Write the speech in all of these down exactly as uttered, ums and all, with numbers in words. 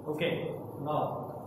Okay now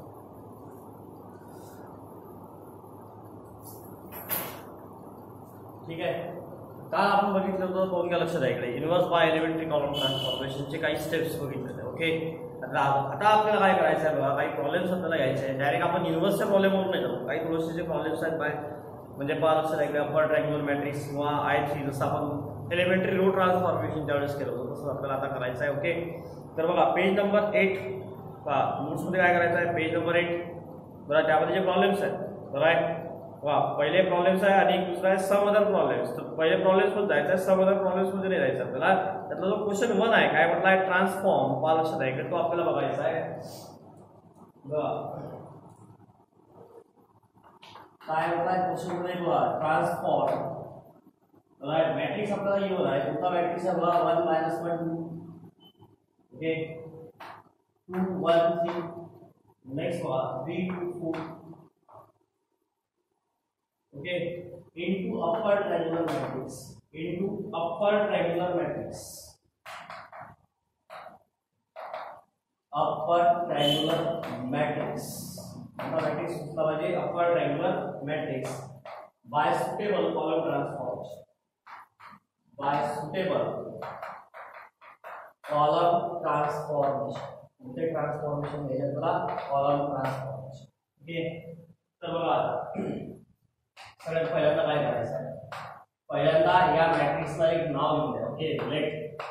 ठीक आहे. काल आपण बघितलं होतं दोन काय लक्षात आहे इकडे इन्व्हर्स बाय एलिमेंटरी कॉलम ट्रान्सफॉर्मेशनचे काही स्टेप्स बघितले ओके. आता आता आपल्याला काय करायचं आहे बघा, काही प्रॉब्लेम्स आपल्याला घ्यायचे आहे. डायरेक्ट आपण युनिव्हर्सच्या प्रॉब्लेमवरून नाही जाऊ, काही थोडेसे प्रॉब्लेम्स आहेत बाय म्हणजे पहा लक्षात आहे अपर ट्रायंग्युलर मॅट्रिक्स किंवा आय थ्री जसं आपण एलिमेंटरी रो ट्रान्सफॉर्मेशन त्यावेळेस केलं होतं तसं आपल्याला आता करायचं आहे ओके. तर बघा पेज नंबर एट पहा नोट्समध्ये काय करायचं आहे पेज नंबर एट बरं त्यामध्ये जे प्रॉब्लेम्स आहेत बरं आहे वा पहिले प्रॉब्लेम्स आहे आणि दुसरा आहे सम अदर प्रॉब्लेम्स. तर पहिले प्रॉब्लेम्स मध्ये जायचं आहे सम अदर प्रॉब्लेम्स मध्ये नाही जायचं आपल्याला. त्यातला जो क्वेश्चन वन आहे काय म्हटलं आहे ट्रान्सफॉर्म पहा लक्षात आहे तो आपल्याला बघायचा आहे बघा काय म्हटलं आहे क्वेश्चन मध्ये बघा ट्रान्सफॉर्म राइट मॅट्रिक्स आपल्याला येऊन आहे कोणता मॅट्रिक्स आहे बघा one minus one two okay two one three next बघा three two four okay into upper triangular matrix into upper triangular matrix upper triangular matrix अपना matrix उसका वाले upper triangular matrix by suitable column transforms by suitable column transformation उनके transformation major करा column transformation okay. तर बघा आता सगळ्यात पहिल्यांदा काय करायचं आहे पहिल्यांदा या मॅट्रिक्सला एक नाव लिहून द्या ओके. लेट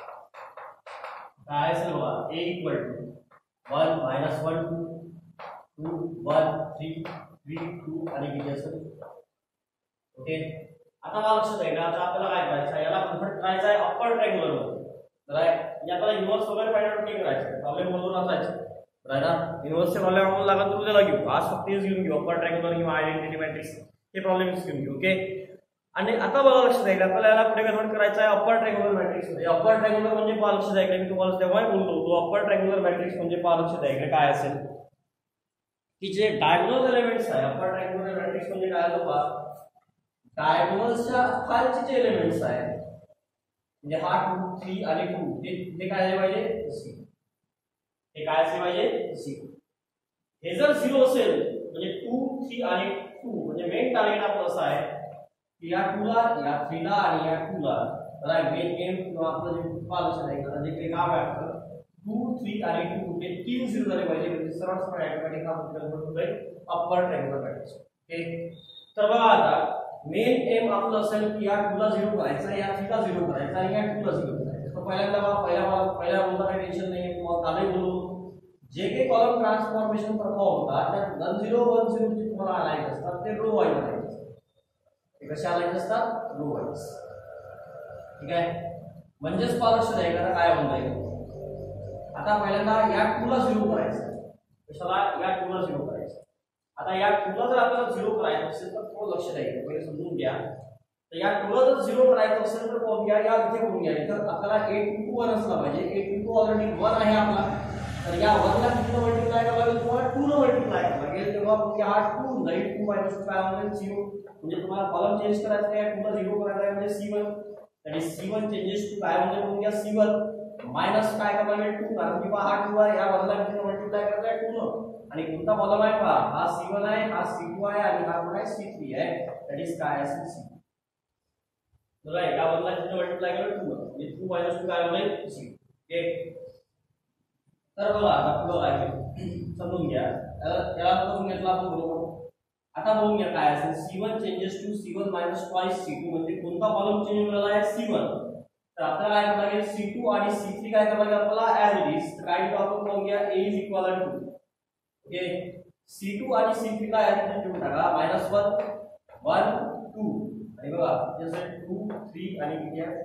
काय असेल बघा a equal to one minus one two two one three three two आणि किती असेल ओके. आता मला लक्षात आहे ना आता आपल्याला काय करायचं आहे याला कन्वर्ट करायचं आहे अप्पर ट्रायंगुलर मध्ये राईट म्हणजे आपल्याला इन्व्हर्स वगैरे फाइंड आउट नाही करायचं प्रॉब्लेम मधून असायचं राईट ना. इन्व्हर्सचे प्रॉब्लेम आपण लागत तर उद्याला घेऊ आज फक्त हेच घेऊन घेऊ अप्पर ट्रायंगुलर किंवा आयडेंटिटी मॅट्रिक्स हे प्रॉब्लेम्स घेऊन घेऊ ओके. आणि आता बघा लक्षात आहे आपल्याला याला पुढे कन्वर्ट करायचं आहे अप्पर ट्रायंगुलर मॅट्रिक्स मध्ये. अप्पर ट्रायंगुलर म्हणजे पहा लक्षात आहे मी तुम्हाला तेव्हा बोलतो तो अप्पर ट्रायंगुलर मॅट्रिक्स म्हणजे पहा लक्षात आहे काय असेल की जे डायगोनल एलिमेंट्स आहे अप्पर ट्रायंगुलर मॅट्रिक्स म्हणजे काय आलं पहा डायगोनल्सच्या खालचे जे एलिमेंट्स आहेत म्हणजे हा टू थ्री आणि टू ते ते काय झाले पाहिजे सी हे काय असले पाहिजे सी. हे जर झिरो असेल म्हणजे टू थ्री आणि टू म्हणजे मेन टार्गेट आपलं असं आहे की या टू ला या थ्री ला आणि या टू ला राईट मेन गेम किंवा आपलं जे उत्पादन आहे का जे काही काम आहे आपलं टू थ्री आणि टू ते तीन झिरो झाले पाहिजे म्हणजे सरळ सरळ ऑटोमॅटिक काम कन्वर्ट होतोय अप्पर ट्रायंगुलर मॅट्रिक्स ओके. तर बघा आता मेन एम आपलं असेल की या टू ला झिरो करायचा या थ्री ला झिरो करायचा आणि या टू ला झिरो करायचा. तर पहिल्यांदा बघा पहिला पहिला बोलता काही टेन्शन नाही तुम्हाला कालही बोलू जे काही कॉलम ट्रान्सफॉर्मेशन परफॉर्म होतात त्यात वन झिरो वन झिरो जे तुम्हाला आणायचे असतात ते रो वाईज आणायचे असतात. ते कसे आणायचे असतात रो वाईज ठीक आहे. म्हणजेच पालक्ष नाही का काय म्हणता आता पहिल्यांदा या टू ला झिरो करायचं कशाला या टू ला झिरो करायचं. आता या टू ला जर आपल्याला झिरो करायचं असेल तर थोडं लक्ष द्यायचं पहिले समजून घ्या. तर या टू ला जर झिरो करायचं असेल तर कोण घ्या या इथे कोण घ्या इथं आपल्याला एट इंटू वन असला पाहिजे. एट इंटू ऑलरेडी वन आहे आपला तर या वन ला किती मल्टिप्लाय करावं लागेल तुम्हाला टू न मल्टिप्लाय करावं लागेल तेव्हा मग हा टू जाईल टू मायनस टू काय होईल झिरो म्हणजे तुम्हाला कॉलम चेंज करायचं आहे टू ला झिरो करायचं आहे म्हणजे सी वन आणि सी वन चेंजेस टू काय म्हणजे मग या सी वन मायनस काय करावं लागेल टू कारण की हा टू आहे या वन ला किती मल्टिप्लाय करायचं आहे टू न आणि कोणता कॉलम आहे पहा हा सी वन आहे हा सी टू आहे आणि हा कोण आहे सी थ्री आहे दॅट इज काय असेल सी राईट. या वन ला किती मल्टिप्लाय केलं टू म्हणजे टू मायनस टू काय होईल सी ओके. तर बघा आता पुढे काय समजून घ्या याला समजून घेतला आपण बरोबर. आता बघून घ्या काय असेल C one changes to C one minus twice C two म्हणजे कोणता कॉलम चेंज झालेला आहे सी वन. तर आपल्याला काय करावं लागेल सी टू आणि सी थ्री काय करावं लागेल आपल्याला ऍज इट इज काय आपण बघून घ्या a is equal to okay C two आणि सी थ्री ला ऍज इट इज ठेवून टाका मायनस वन वन टू आणि बघा जसं टू थ्री आणि किती आहे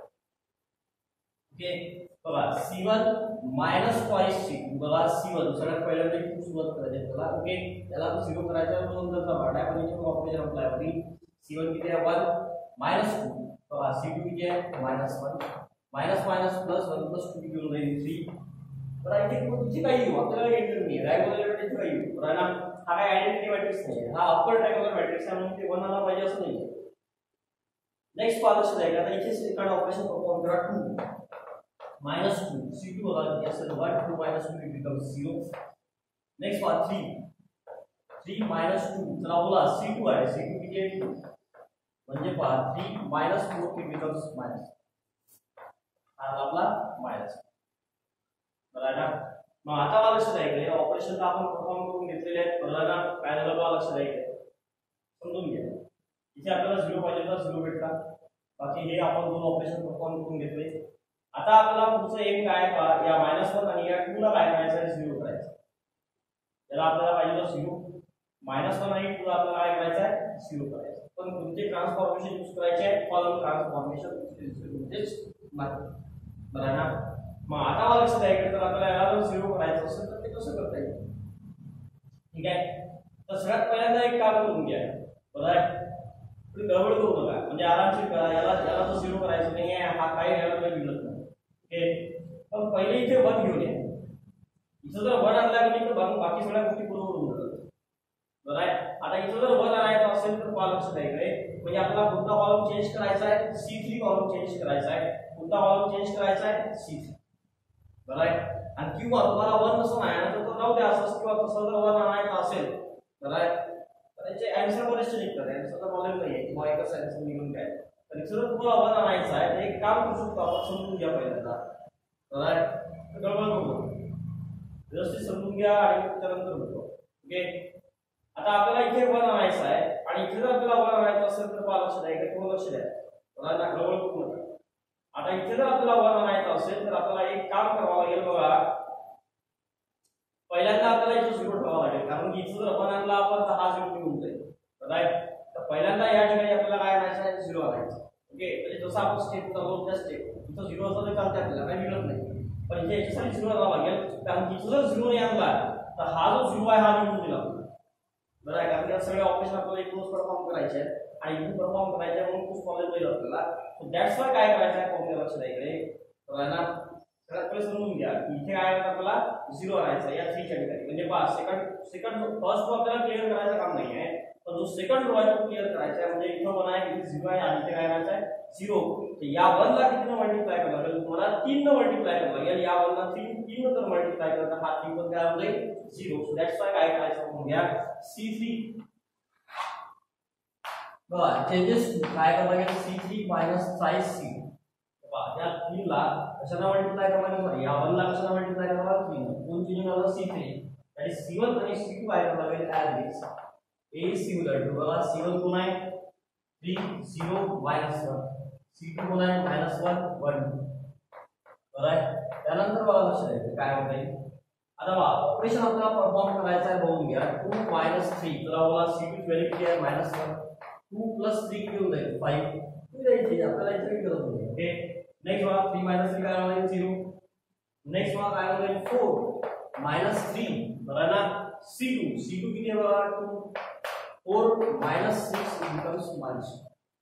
ओके. बघा C one minus twice C two बघा सी वन सगळ्यात पहिल्यांदा टू सुरुवात करायची आपल्याला ओके. याला तो झिरो करायचा आहे म्हणून नंतरचा पार्ट आहे पण इथे ऑपरेशन अप्लाय होईल. सी वन किती आहे वन मायनस टू बघा सी टू किती आहे minus one minus minus plus one plus two किती होईल थ्री. बरं इथे कोणती काही येऊ आपल्याला एंटर नाही डायगोनल एलिमेंट काही येऊ बरं ना. हा काय आयडेंटिटी मॅट्रिक्स नाही हा अप्पर ट्रायंगुलर मॅट्रिक्स आहे म्हणून ते वन आला पाहिजे असं नाही. नेक्स्ट पार्ट आहे आता इथे सेकंड ऑपरेशन परफॉर्म करा two minus two, C two होगा yes sir one two minus two it becomes zero. Next one three, three minus two चला बोला C two आहे C two किती आहे म्हणजे पहा three minus four it becomes minus हा आपला minus बरोबर ना. मग आता मला लक्षात आहे की ऑपरेशन आपण परफॉर्म करून घेतलेले आहेत बरोबर ना. काय झालं बघा लक्षात आहे समजून घ्या. इथे आपल्याला zero पाहिजे तर zero भेटला. बाकी हे आपण दोन ऑपरेशन परफॉर्म करून घेतले. आता आपल्याला पुढचं एम काय आहे पहा या मायनस वन आणि या टू ला काय करायचं आहे झिरो करायचं. याला आपल्याला पाहिजे तर झिरो मायनस वन आणि टू ला आपल्याला काय करायचं आहे झिरो करायचं. पण कोणते ट्रान्सफॉर्मेशन यूज करायचे आहे कॉलम ट्रान्सफॉर्मेशन म्हणजेच बरोबर ना. मग आता मला लक्षात आहे की तर आपल्याला याला जर झिरो करायचं असेल तर ते कसं करता येईल. ठीक आहे तर सगळ्यात पहिल्यांदा एक काम करून घ्या बरोबर आहे. तुम्ही गडबड करू नका म्हणजे आरामशीर करा. याला याला तर झिरो करायचं नाही आहे हा काही याला नाही मिळत नाही. ओके पण पहिले इथे वन घेऊन या. इथं जर वन आणला की तर बाकी सगळ्या गोष्टी बरोबर होऊन जातात बरोबर आहे. आता इथं जर वन आणायचं असेल तर कॉलम लक्षात आहे म्हणजे आपल्याला कोणता कॉलम चेंज करायचा आहे सी थ्री कॉलम चेंज करायचा आहे. कोणता कॉलम चेंज करायचा आहे सी थ्री बरोबर आहे. आणि किंवा तुम्हाला वन नसून आणायचं तर राहू द्या असंच किंवा तसं जर वन आणायचं असेल बरोबर आहे तर त्याचे आन्सर बरेचसे निघतात. आन्सरचा प्रॉब्लेम नाही आहे किंवा एकच आन्सर निघून काय तर जर तुम्हाला वन आणायचं आहे तर एक काम करू शकतो आपण समजून घ्या पहिल्यांदा बरोबर आहे. गडबड नको व्यवस्थित समजून घ्या आणि त्यानंतर बघू. ओके आता आपल्याला इथे वन आणायचं आहे आणि इथे जर आपल्याला वन आणायचं असेल तर पहा लक्ष द्या किंवा लक्ष द्या बरोबर ना. गडबड नको नका. आता इथे जर आपल्याला वन आणायचं असेल तर आपल्याला एक काम करावं लागेल बघा. पहिल्यांदा आपल्याला इथे झिरो ठेवावा लागेल कारण की इथे जर वन आणला आपण तर हा झिरो निघून जाईल बरोबर आहे. तर पहिल्यांदा या ठिकाणी आपल्याला काय आणायचं आहे झिरो आणायचं. ओके म्हणजे जसं आपण स्टेप करतो त्या स्टेप इथं झिरो असलं तर चालते आपल्याला काही मिळत नाही. पण इथे याच्यासाठी झिरो आणावा लागेल कारण इथं जर झिरो नाही आणला तर हा जो झिरो आहे हा निघून दिला बरोबर आहे. कारण या सगळे ऑपरेशन आपल्याला इथूनच परफॉर्म करायचे आहेत आणि इथून परफॉर्म करायचे म्हणून खूप प्रॉब्लेम येईल आपल्याला. सो दॅट्स वाय काय करायचं आहे फॉर्म्युला लक्षात आहे बरोबर आहे ना. सगळ्यात पहिले समजून घ्या इथे काय आहे आपल्याला झिरो आणायचा या थ्री च्या ठिकाणी म्हणजे पहा सेकंड सेकंड फर्स्ट रो आपल्याला क्लिअर करायचं काम नाही आहे पण जो सेकंड रो आहे तो क्लिअर करायचा आहे. म्हणजे इथं वन आहे इथे झिरो आहे आणि इथे काय करायचं आहे झिरो. तर या वन ला किती मल्टिप्लाय करावं लागेल तुम्हाला तीन न मल्टिप्लाय करावं लागेल. या वन ला तीन तीन जर मल्टिप्लाय करता हा तीन पण काय होईल झिरो. सो दॅट्स वाय काय करायचं म्हणून घ्या सी थ्री बघा चेंजेस काय करावं लागेल C three minus size C या तीन ला कशाला मल्टिप्लाय करावं या वन ला कशाला मल्टिप्लाय करावं तीन दोन चेंज झालं सी थ्री आणि सी वन आणि सी टू काय करावं लागेल add this A similar to बघा सी वन कोण आहे three zero minus one C two कोण आहे मायनस वन वन बरोबर आहे. त्यानंतर बघा लक्षात द्यायचं काय होत आहे. आता बघा ऑपरेशन आपल्याला परफॉर्म करायचं आहे बघून घ्या टू मायनस थ्री चला बोला C two very clear minus one two plus three किती होऊन जाईल फाईव्ह द्यायची आपल्याला इथे गरज नाही. ओके नेक्स्ट बघा थ्री मायनस थ्री काय होईल झिरो. नेक्स्ट बघा काय होईल फोर मायनस थ्री बरोबर ना. सी टू सी टू किती आहे बघा two four minus six becomes minus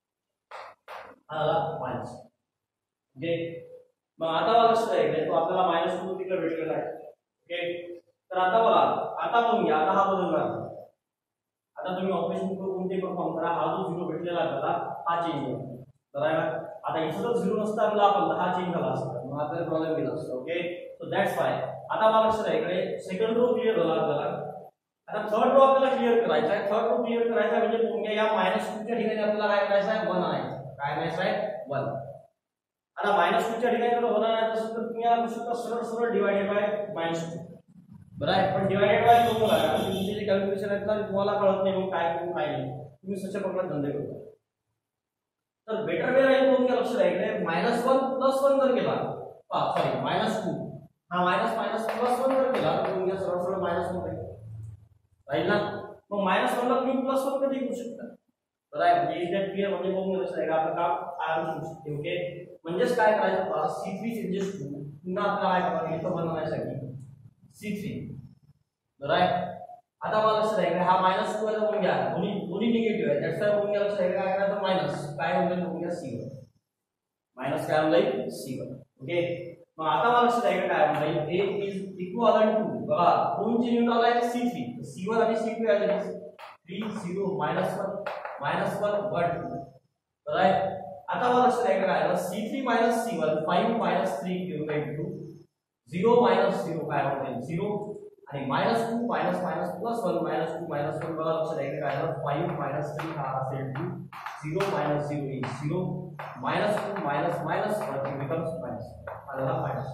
आला मायनस. ओके मग आता बघा लक्षात आहे तो आपल्याला मायनस टू तिकडे भेटलेला आहे. ओके तर आता बघा आता बघून घ्या आता हा बदलला. आता तुम्ही ऑपरेशन कोणते परफॉर्म करा हा जो झिरो भेटलेला आपल्याला हा चेंज होईल बरोबर आहे ना. आता इथं जर झिरो नसता आपला आपण हा चेंज झाला असता मग आपल्याला प्रॉब्लेम येईल असता. ओके सो दॅट्स वाय आता मला लक्षात आहे इकडे सेकंड रो क्लिअर झाला आपल्याला. आता थर्ड रो आपल्याला क्लिअर करायचा आहे. थर्ड रो क्लिअर करायचा म्हणजे तुमच्या या मायनस टू च्या ठिकाणी आपल्याला काय करायचं आहे वन आणायचं. काय आणायचं आहे वन. आता मायनस टू च्या ठिकाणी जर वन आणायचं असेल तर तुम्ही याला करू सरळ सरळ डिवाइडेड बाय मायनस टू बरं आहे. पण डिवाइडेड बाय दोन करा तुमचे जे कॅल्क्युलेशन आहेत ना तुम्हाला कळत नाही मग काय करून काय नाही तुम्ही सच्चा प्रकारे धंदे करता. तर बेटर वे राहील म्हणून लक्ष द्यायचं मायनस वन प्लस वन जर केला सॉरी मायनस टू हा मायनस मायनस प्लस वन जर केला तर तुम्ही सरळ सरळ मायनस वन राहील ना. मग मायनस वन ला तुम्ही प्लस वन कधी करू शकता बरं आहे. म्हणजे इज दॅट क्लिअर म्हणजे बघून लक्ष द्यायचं आपलं काम आराम करू शकते. ओके म्हणजेच काय करायचं पहा सी थ्री चेंजेस टू पुन्हा आपल्याला काय करावं इथं बनवण्यासाठी सी थ्री बरं आहे. आता मला लक्षात आहे हा मायनस टू आहे बघून घ्या दोन्ही दोन्ही निगेटिव्ह आहे दॅट्स वाय बघून घ्या लक्षात आहे काय करायचं मायनस काय होईल बघून घ्या सी वन मायनस काय होईल सी वन. ओके मग आता मला लक्षात आहे काय होईल ए इज इक्वल टू बघा दोन चे युनिट आला आहे सी थ्री सी वन आणि सी टू आहे three zero minus one minus one one two बरं आहे. आता मला लक्षात द्यायचं काय C three minus C one five minus three divide two zero minus zero काय होईल झिरो आणि minus two minus minus plus one minus two minus one मला लक्षात द्यायचं काय फाइव मायनस थ्री हा असेल two zero minus zero is zero minus two minus minus one it becomes minus आला मायनस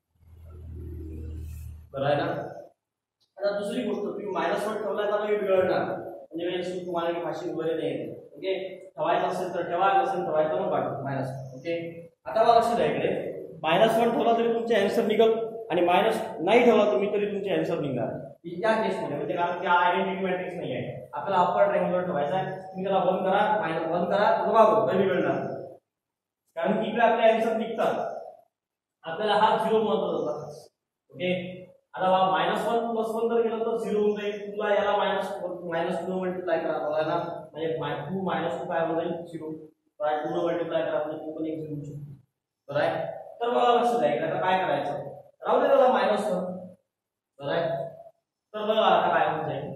बरं आहे ना. आता दुसरी गोष्ट तुम्ही मायनस वन ठेवला तर हे बिघडणार म्हणजे तुम्हाला की भाषी वगैरे नाही ओके ठेवायचं असेल तर ठेवा नसेल ठेवायचं मग काढू मायनस ओके. आता मला लक्षात द्या इकडे मायनस वन ठेवला तरी तुमचे आन्सर निघल आणि मायनस नाही ठेवला तुम्ही तरी तुमचे आन्सर निघणार या केसमध्ये म्हणजे कारण त्या आयडेंटिटी मॅट्रिक्स नाही आहे आपल्याला अप्पर ट्रायंगुलर ठेवायचा आहे तुम्ही त्याला वन करा मायनस वन करा बघा काही बिघडणार कारण की इकडे आपले आन्सर निघतात आपल्याला हा झिरो महत्वाचा होता ओके. आता बा मायनस वन प्लस वन जर केलं तर झिरो होऊन जाईल तुला याला मायनस मायनस टू मल्टिप्लाय करावं लागेल ना म्हणजे टू मायनस टू काय होऊन जाईल झिरो टू न मल्टिप्लाय करा म्हणजे टू पण एक झिरो शकतो बरं आहे. तर मला लक्षात द्या आता काय करायचं राहू दे त्याला मायनस वन बरं आहे. तर बघा आता काय होऊन जाईल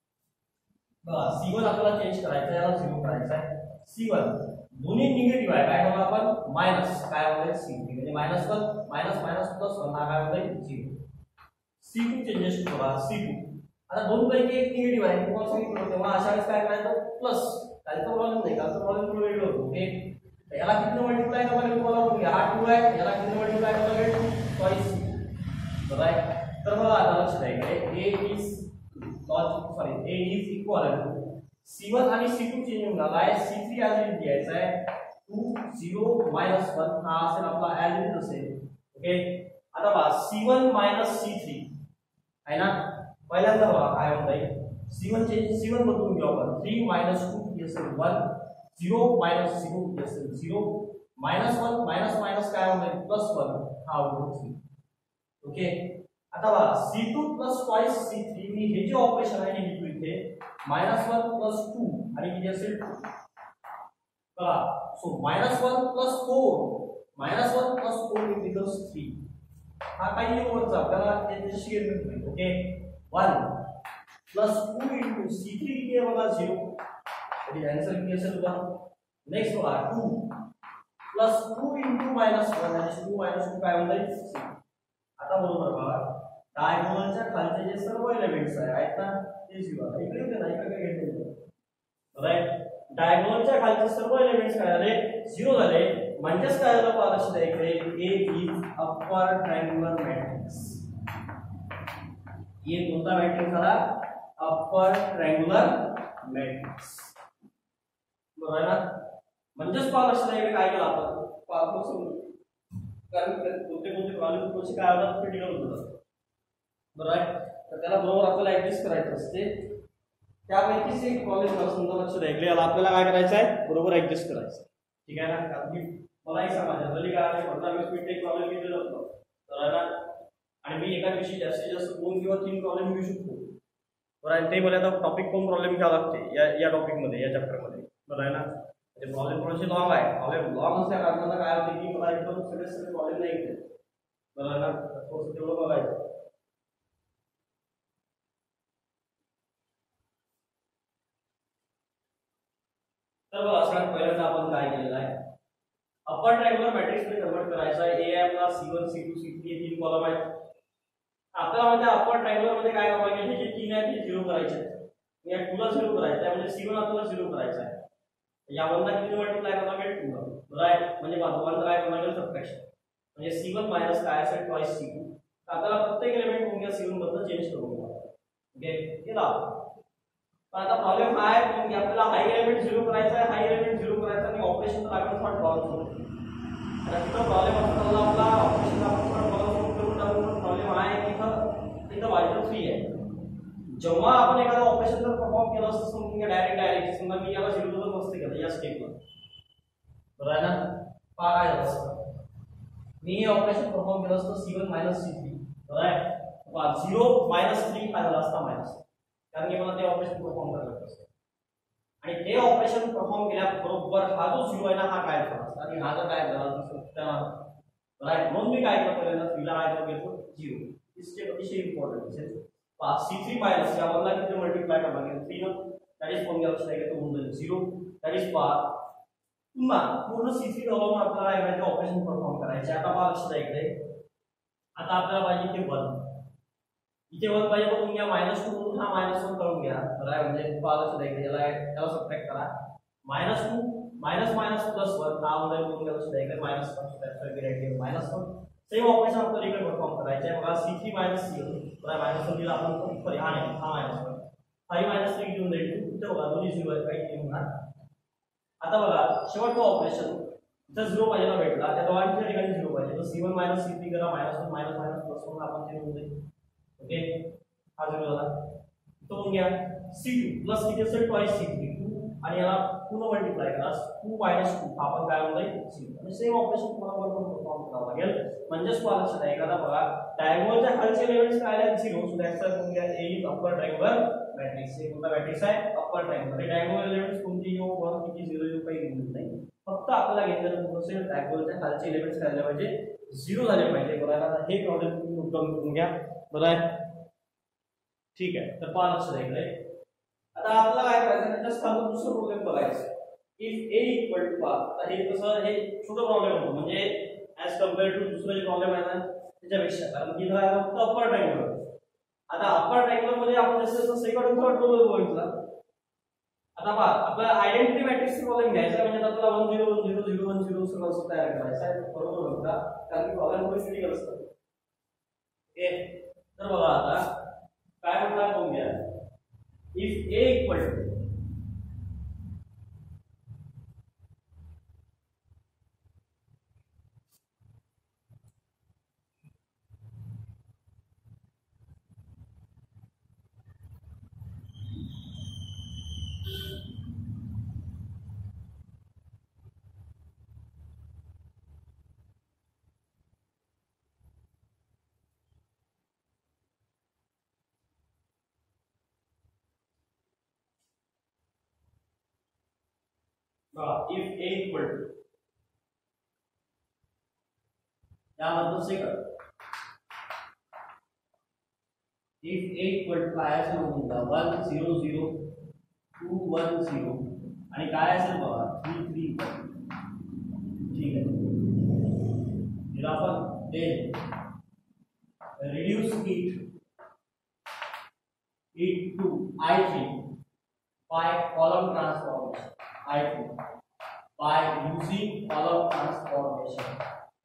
बघा सी वन आपल्याला चेंज करायचं याला झिरो करायचं आहे सी वन दोन्ही निगेटिव्ह आहे काय बघा आपण मायनस काय होईल सी म्हणजे minus one minus minus plus one हा काय होईल झिरो सी टू चेंजेस करा सी टू आता दोन पैकी एक निगेटिव्ह आहे तुम्हाला सांगितलं तेव्हा अशा वेळेस काय करायचं प्लस कालचा प्रॉब्लेम नाही कालचा प्रॉब्लेम थोडं वेगळं होतो ओके. याला किती मल्टिप्लाय करावं लागेल तुम्हाला बघूया हा टू आहे याला किती मल्टिप्लाय करावं लागेल ट्वाइस बरं आहे. तर बघा आता लक्ष द्या इकडे A is logic sorry A is equal to C one आणि सी टू चेंज होऊन झाला आहे सी थ्री ॲज इट द्यायचा आहे टू झिरो मायनस वन हा असेल आपला ॲज इट असेल ओके. आता बघा C one minus C three आहे ना पहिल्यांदा बघा काय होत आहे C one change C one बदलून घेऊ आपण थ्री मायनस टू असेल वन झिरो मायनस झिरो असेल zero minus one minus minus काय होत आहे प्लस वन हा होतो ओके. आता बघा C two plus twice C three मी हे जे ऑपरेशन आहे हे लिहितो इथे मायनस वन प्लस टू आणि किती असेल टू बघा so minus one plus four minus one plus four it becomes three हा काही वरचा आपल्याला त्याच्याशी related okay. One plus two into C three किती आहे बघा झिरो म्हणजे आन्सर किती असेल वन. नेक्स्ट बघा two plus two into minus one म्हणजे टू मायनस टू काय होईल आता बरोबर बघा डायगोनलच्या खालचे जे सर्व एलिमेंट्स आहेत ना ते झिरो आहे इकडे होते ना इकडे काय घेतले राईट डायगोनलच्या खालचे सर्व एलिमेंट्स काय झाले झिरो झाले म्हणजेच काय झालं पाहिजे इकडे A is upper triangular matrix ये कोणता मॅट्रिक्स झाला अप्पर ट्रायंगुलर मॅट्रिक्स बरोबर आहे ना. म्हणजेच पाहिजे काय केलं आपण पाहतो कारण कोणते कोणते प्रॉब्लेम कसे काय होतात क्रिटिकल होतात बरं आहे. तर त्याला बरोबर आपल्याला ऍडजस्ट करायचं असते त्यापैकीच एक प्रॉब्लेम मला समजा लक्ष द्यायला याला आपल्याला काय करायचं आहे बरोबर ऍडजस्ट करायचं ठीक आहे ना. कारण की मलाही सांगा जनरली काय पंधरा वीस मिनिट एक प्रॉब्लेम घेतलेला होतो तर ना आणि मी एका दिवशी जास्तीत जास्त दोन किंवा तीन प्रॉब्लेम घेऊ शकतो बरं आहे. ते मला आता टॉपिक कोण प्रॉब्लेम घ्यावा लागते या या टॉपिकमध्ये या चॅप्टरमध्ये बरं आहे ना. म्हणजे प्रॉब्लेम थोडेसे लॉंग आहे प्रॉब्लेम लॉंग असल्या कारणाला काय होते की मला एकदम सगळे सगळे प्रॉब्लेम नाही येते बरं आहे ना. थोडंसं तेवढं बघायचं तर बघा सगळ्यात पहिल्यांदा आपण काय केलेलं आहे अप्पर ट्रायंगुलर मॅट्रिक्स मध्ये कन्वर्ट करायचं आहे. ए आपला C one C two C three तीन कॉलम आहेत आपल्याला म्हणजे अप्पर ट्रायंगुलर मध्ये काय करावं लागेल हे जे तीन आहेत ते झिरो करायचे आहेत या टू ला झिरो करायचं आहे म्हणजे सी वन आपल्याला झिरो करायचं आहे या वन ला किती मल्टिप्लाय करावं लागेल टू ला बरं आहे. म्हणजे वन काय करावं लागेल सबट्रॅक्शन म्हणजे सी वन मायनस काय असेल ट्वाइस सी टू आपल्याला प्रत्येक एलिमेंट कोणत्या सी वन मधनं चेंज करून घ्यावा ओके केला. पण आता प्रॉब्लेम हा आहे की आपल्याला हाय एलिमेंट झिरो करायचा आहे हाय एलिमेंट झिरो करायचा आणि ऑपरेशन तर आपण थोडं प्रॉब्लेम होतो तर प्रॉब्लेम असताना आपला ऑपरेशन आपण थोडं प्रॉब्लेम करून टाकू. प्रॉब्लेम हा आहे की इथं इथं वायटर थ्री आहे जेव्हा आपण एखादं ऑपरेशन जर परफॉर्म केलं असतं समजून घ्या डायरेक्ट डायरेक्ट समजा मी याला झिरो दोन नसते केलं या स्टेपला बरं आहे ना. पहा काय झालं असतं मी हे ऑपरेशन परफॉर्म केलं असतं C one minus C three बरं आहे झिरो मायनस थ्री काय झालं असता मायनस कारण की मला ते ऑपरेशन परफॉर्म करायला लागतं असतं आणि ते ऑपरेशन परफॉर्म केल्याबरोबर हा जो झिरो आहे ना हा काय झाला आणि हा जर काय झाला राईट म्हणून मी काय केलं पहिल्यांदा थ्रीला काय करून घेतो झिरो ही स्टेप अतिशय इम्पॉर्टंट असेल. सी थ्री मायनस या वनला किती मल्टिप्लाय करावं लागेल थ्री न दॅट इज फॉर्म लक्ष द्यायचं होऊन जाईल झिरो दॅट इज पार पुन्हा पूर्ण सी थ्री डॉलर आपल्याला काय करायचं ऑपरेशन परफॉर्म करायचे. आता पहा लक्ष द्या इकडे. आता आपल्याला पाहिजे इथे वन, इथे वन पाहिजे पण तुम्ही मायनस टू हा मायनस वन करून घ्या. बरं म्हणजे पहा लक्ष द्या इकडे याला याला सबट्रॅक्ट करा. Minus two minus minus plus one हा मध्ये करून घ्या. लक्ष द्या इकडे मायनस वन सबट्रॅक्ट करायचे मायनस वन. सेम ऑपरेशन आपल्याला इकडे परफॉर्म करायचे आहे. बघा C three minus C one बरं मायनस वन दिला आपण सॉरी हा नाही हा minus one five minus three घेऊन जाईल टू. इथे बघा दोन्ही झिरो आहे काही होणार. आता बघा शेवटचं ऑपरेशन जर झिरो पाहिजे ना भेटला त्या दोघांच्या ठिकाणी झिरो पाहिजे तर C one minus C three करा minus one minus minus plus one आपण ते होऊन जाईल. ओके हा झिरो झाला. तो होऊन घ्या सी टू प्लस किती असेल ट्वाइस सी थ्री टू आणि याला पूर्ण मल्टिप्लाय करा टू मायनस टू आपण काय होऊन जाईल सी आणि सेम ऑपरेशन तुम्हाला बरोबर परफॉर्म करावं लागेल. म्हणजेच तुम्हाला लक्षात आहे एखादा बघा डायगोनलच्या खालचे एलिमेंट्स काय आहेत झिरो. सो दॅट्स व्हाय होऊन घ्या A is upper triangular matrix. हे कोणता मॅट्रिक्स आहे अपर ट्रायंगुलर. हे डायगोनल एलिमेंट्स कोणती येऊ वन किती झिरो येऊ काही घेऊन नाही. फक्त आपल्याला घेतलेलं असेल डायगोनलच्या खालचे एलिमेंट्स काय झाले पाहिजे झिरो झाले पाहिजे. बरोबर हे प्रॉब्लेम तुम्ही उत्तम करून घ्या. बरोबर आहे ठीक आहे. तर पहा लक्ष द्या इकडे. आता आपल्याला काय करायचं त्याच्यात खालून दुसरा प्रॉब्लेम बघायचा. इफ a इक्वल टू पहा तर हे कसं हे छोटा प्रॉब्लेम होतो म्हणजे ऍज कंपेअर टू दुसरा जे प्रॉब्लेम आहे ना त्याच्यापेक्षा कारण की इथं आहे फक्त अपर ट्रायंगुलर. आता अपर ट्रायंगुलर मध्ये आपण जसं सेकंड आणि थर्ड रो बघितला. आता पहा आपल्याला आयडेंटिटी मॅट्रिक्स प्रॉब्लेम घ्यायचा म्हणजे आपल्याला one zero one zero zero one zero सगळं असं तयार करायचं आहे. बरोबर बघा कारण की प्रॉब्लेम थोडी क्रिटिकल असतात. ओके तर बघा आता काय म्हटलं बघून घ्या. If a equal to if a equal to यामधलं second if a equal to काय असेल बघा one zero zero two one zero आणि काय असेल बघा थ्री थ्री ठीक आहे. जर आपण ते reduce it it to I three by column transformation I two by using column transformation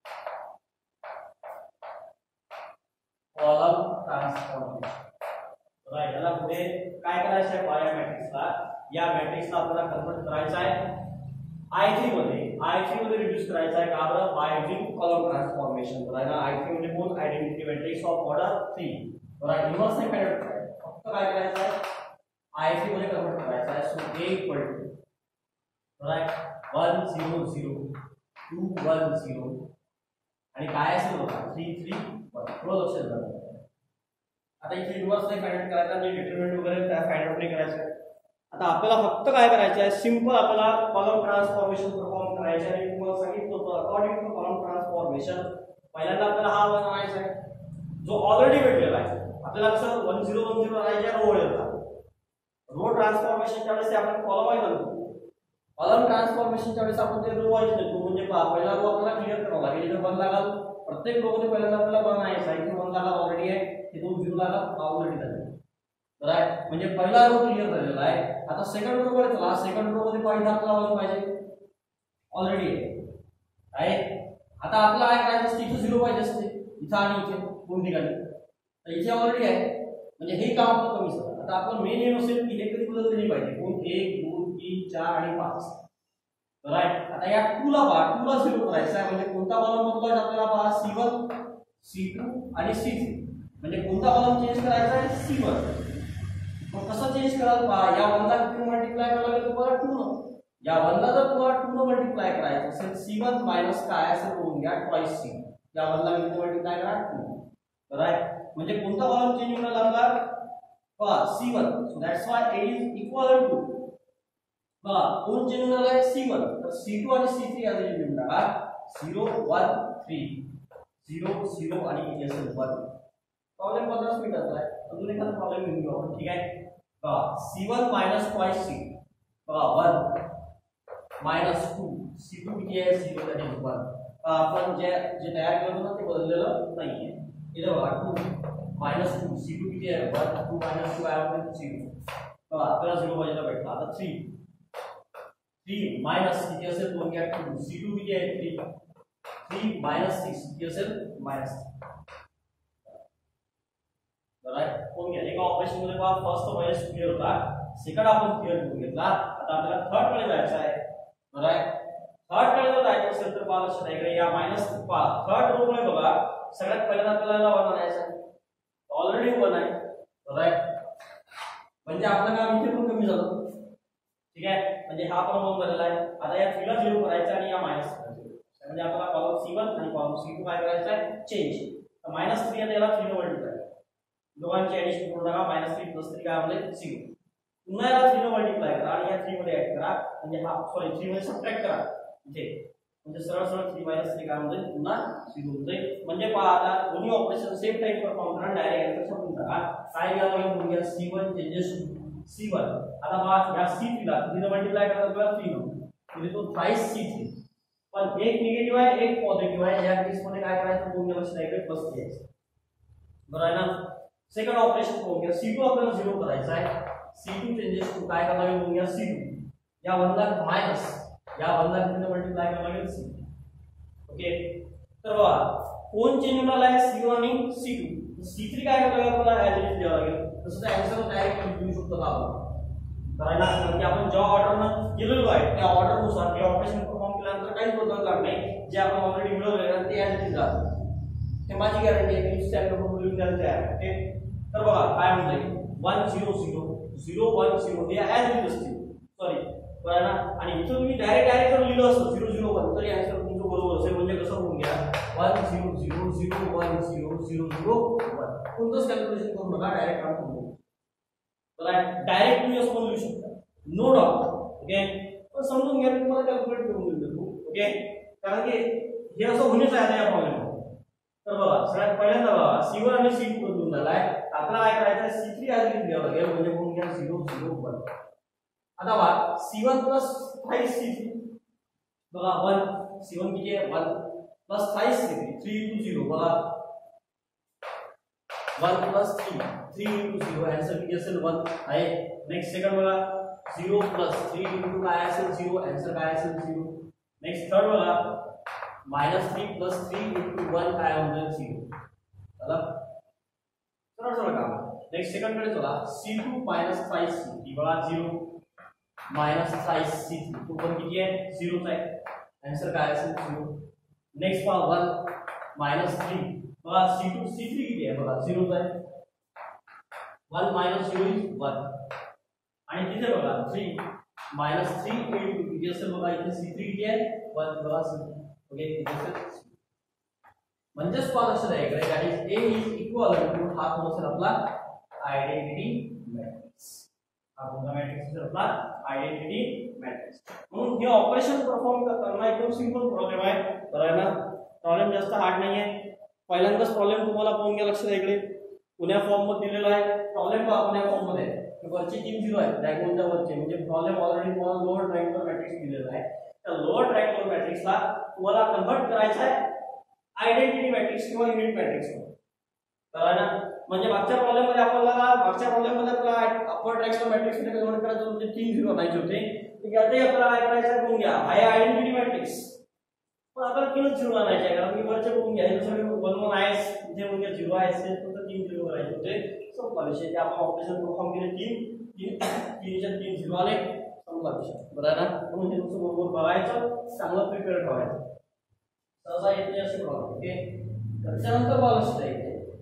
column transformation right. याला पुढे काय करायचं आहे बाया मॅट्रिक्सला या मॅट्रिक्सला आपल्याला कन्वर्ट करायचं आहे आय थ्री मध्ये आय थ्री मध्ये रिड्यूस करायचं आहे का बरं बाय युजिंग column transformation. बरोबर ना आय थ्री म्हणजे कोण identity matrix of order three. बरोबर इन्व्हर्स नाही करायचं फक्त काय करायचं आहे आय थ्री मध्ये कन्वर्ट करायचं आहे. So a equal to right one zero zero two one zero आणि काय असेल बघा थ्री थ्री वन. थोडं लक्ष द्या. आता इथे इन्व्हर्स नाही फाइंड करायचा म्हणजे डिटरमिनंट वगैरे त्या फाइंड आउट नाही करायचं. आता आपल्याला फक्त काय करायचं आहे सिंपल आपल्याला कॉलम ट्रान्सफॉर्मेशन परफॉर्म करायचे आहे. आणि तुम्हाला सांगितलं होतं अकॉर्डिंग टू कॉलम ट्रान्सफॉर्मेशन पहिल्यांदा आपल्याला हा वन आणायचा आहे जो ऑलरेडी भेटलेला आहे. आपल्याला कसं वन झिरो वन झिरो आणायच्या रो येतात रो ट्रान्सफॉर्मेशनच्या वेळेस आपण कॉलम वाईज आणतो. कॉलम ट्रान्सफॉर्मेशनच्या वेळेस आपण ते रो वाईज देतो म्हणजे पहिला रो आपल्याला क्लिअर करावा लागेल. इथे वन लागल प्रत्येक रो मध्ये पहिल्यांदा आपल्याला वन आहे इथे वन लागल ऑलरेडी आहे हे दोन झिरो लागल ऑलरेडी झाले. राईट म्हणजे पहिला रो क्लिअर झालेला आहे. आता सेकंड रो कडे चला. सेकंड रो मध्ये पहिला आपल्याला वन पाहिजे ऑलरेडी आहे. आता आपल्याला काय करायचं असते इथे झिरो पाहिजे असते इथे आणि इथे दोन ठिकाणी तर इथे ऑलरेडी आहे म्हणजे हे काम आपलं कमी झालं. आता आपण मेन एम असेल की हे कधी बदलले नाही पाहिजे कोण एक दोन तीन चार आणि पाच. राईट आता या टू ला पहा टू ला झिरो करायचा आहे म्हणजे कोणता कॉलम बदलायचा आपल्याला पहा सी वन सी टू आणि सी थ्री म्हणजे कोणता कॉलम चेंज करायचा आहे सी वन. मग कसं चेंज कराल पहा या वन ला किती मल्टिप्लाय करायला लागेल तुम्हाला टू न. या वन ला जर तुम्हाला टू न मल्टिप्लाय करायचं असेल सी वन मायनस काय असेल करून घ्या ट्वाइस सी. या वन ला किती मल्टिप्लाय करा टू. राईट म्हणजे कोणता कॉलम चेंज होणार आपला पहा C one. So that's why a is equal to बघा कोण चेंज होणार आहे सी वन तर सी टू आणि सी थ्री याचे लिहून टाका zero one three zero zero आणि किती असेल वन. प्रॉब्लेम पंधरा मिनिटाचा आहे. अजून एखादा प्रॉब्लेम घेऊन घेऊ आपण ठीक आहे. बघा C one minus twice C बघा one minus two C two किती आहे झिरो दॅट इज वन आपण जे जे तयार केलं ना ते बदललेलं नाहीये इथे बघा two minus two C two किती आहे वन टू मायनस टू काय होईल झिरो बघा आपल्याला झिरो बाजूला भेटला आता थ्री थ्री मायनस किती असेल दोन घ्या टू सी टू किती आहे थ्री थ्री मायनस सिक्स किती असेल मायनस बरोबर कोण घ्या एका ऑपरेशन मध्ये पहा फर्स्ट मायनस क्लिअर होता सेकंड आपण क्लिअर करून घेतला आता आपल्याला थर्ड कडे जायचं आहे बरोबर थर्ड कडे जर जायचं असेल तर पहा लक्षात आहे या मायनस पहा थर्ड रो मध्ये बघा सगळ्यात पहिल्यांदा आपल्याला वन आणायचं आहे ऑलरेडी वन आहे बरोबर म्हणजे आपलं काम इथे पण कमी झालं ठीक आहे म्हणजे हा पण वन झालेला आहे आता या थ्री ला झिरो करायचा आणि या मायनस म्हणजे आपल्याला कॉलम सी वन आणि कॉलम सी टू काय करायचं आहे चेंज तर मायनस थ्री आणि याला थ्री ने मल्टिप्लाय दोघांची ऍडिशन करून टाका मायनस थ्री प्लस थ्री काय होईल झिरो पुन्हा याला थ्री ने मल्टिप्लाय करा आणि या थ्री मध्ये ऍड करा म्हणजे हा सॉरी थ्री मध्ये सबट्रॅक्ट करा इथे म्हणजे सरळ सरळ थ्री मायनस थ्री काय होईल पुन्हा झिरो होईल म्हणजे पहा आता दोन्ही ऑपरेशन सेम टाइम परफॉर्म करा डायरेक्ट आन्सर छापून टाका काय घ्यावं लागेल म्हणजे C one changes C one आता पहा या सी थ्री ला थ्री ने मल्टिप्लाय करा तर थ्री म्हणजे तो थ्राइस सी थ्री पण एक निगेटिव्ह आहे एक पॉझिटिव्ह आहे या केस मध्ये काय करायचं दोन्ही लक्ष द्यायचं प्लस द्यायचं बरोबर आहे ना सेकंड ऑपरेशन करून घ्या सी टू आपल्याला झिरो करायचा आहे सी टू चेंजेस टू काय करायला लागेल घ्या सी टू या वन ला मायनस या वन ला किती मल्टिप्लाय करायला लागेल सी ओके तर बघा कोण चेंज होणार आहे सी वन आणि सी टू सी थ्री काय करायला लागेल आपल्याला ऍज इट द्यावा लागेल तसं तर आन्सर डायरेक्ट लिहू शकतो आपण कारण म्हणजे आपण ज्या ऑर्डरनं गेलेलो आहे त्या ऑर्डरनुसार ते ऑपरेशन परफॉर्म केल्यानंतर काहीच बदलणार नाही जे आपण ऑलरेडी मिळवलेलं आहे ते ऍज इट जातं ते माझी गॅरंटी आहे की स्टँडर्ड फॉर्म लिहून द्यायला तयार आहे ओके तर बघा काय म्हणतंय one zero zero zero one zero हे ऍज इट असतील सॉरी बरोबर ना आणि इथं तुम्ही डायरेक्ट डायरेक्ट जर लिहिलं असतं झिरो झिरो वन तरी आन्सर तुमचं बरोबर असेल म्हणजे कसं होऊन घ्या one zero zero zero one zero zero zero one कोणतंच कॅल्क्युलेशन करू नका डायरेक्ट काम करू डायरेक्ट तुम्ही असं लिहू शकता नो डाउट ओके पण समजून घ्या तुम्हाला कॅल्क्युलेट करून देतो ओके कारण की हे असं होणेच आहे या प्रॉब्लेम तर बघा सगळ्यात पहिल्यांदा बघा सी वन आणि सी टू बदलून झालाय आपल्याला काय करायचं आहे सी थ्री आधी लिहावं लागेल म्हणजे होऊन घ्या झिरो झिरो वन आता बघा C one plus five C three बघा वन सी वन किती आहे one plus five C three three into zero बघा one plus three three into zero answer किती असेल वन आहे नेक्स्ट सेकंड बघा झिरो प्लस थ्री इंटू काय असेल झिरो आन्सर काय असेल झिरो नेक्स्ट थर्ड बघा minus three plus three into one काय होईल झिरो चला सरळ सरळ काम नेक्स्ट सेकंड कडे चला C two minus five C three बघा zero minus five C three तो पण किती आहे झिरोच आहे आन्सर काय असेल झिरो नेक्स्ट पहा वन मायनस थ्री बघा सी टू सी थ्री किती आहे बघा झिरोच आहे one minus zero is one आणि तिथे बघा थ्री मायनस थ्री इंटू किती असेल बघा इथे सी थ्री किती आहे वन बघा सी ओके किती असेल म्हणजेच पहा लक्षात आहे इकडे that is A is equal to हा कोण असेल आपला आयडेंटिटी मॅट्रिक्स हा कोणता मॅट्रिक्स असेल आपला आयडेंटिटी मॅट्रिक्स म्हणून हे ऑपरेशन परफॉर्म करताना एकदम सिंपल प्रॉब्लेम आहे बरोबर ना प्रॉब्लेम जास्त हार्ड नाही आहे पहिल्यांदाच प्रॉब्लेम तुम्हाला पाहून घ्या लक्षात आहे इकडे पुण्या फॉर्म मध्ये दिलेला आहे प्रॉब्लेम पहा पुण्या फॉर्म मध्ये वरचे तीन झिरो आहेत डायगोनलच्या वरचे म्हणजे प्रॉब्लेम ऑलरेडी तुम्हाला लोअर ट्रायंगुलर मॅट्रिक्स दिलेला आहे त्या लोअर ट्रायंगुलर मॅट्रिक्सला तुम्हाला कन्वर्ट करायचं आहे आयडेंटिटी मॅट्रिक्स किंवा युनिट मॅट्रिक्स बरोबर ना म्हणजे मागच्या प्रॉब्लेम मध्ये आपल्याला मागच्या प्रॉब्लेम मध्ये आपल्याला अपर ट्रायंगुलर मॅट्रिक्स मध्ये कन्वर्ट करायचं म्हणजे तीन झिरो आणायचे होते तर यातही आपल्याला काय करायचं आहे बघून घ्या हाय आयडेंटिटी मॅट्रिक्स पण आपल्याला तीनच झिरो आणायचे आहे कारण की वरचे बघून घ्या हे सगळे वन वन आहे इथे बघून घ्या झिरो आहे असेल तर तीन झिरो करायचे होते संपला विषय ते आपण ऑपरेशन परफॉर्म केले तीन तीन तीनच्या तीन झिरो आले संपला विषय बरोबर ना म्हणून हे तुमचं बरोबर बघायचं चांगलं प्रिपेअर ठेवायचं सहसा येत नाही असे प्रॉब्लेम ओके त्याच्यानंतर बघा लक्षात आहे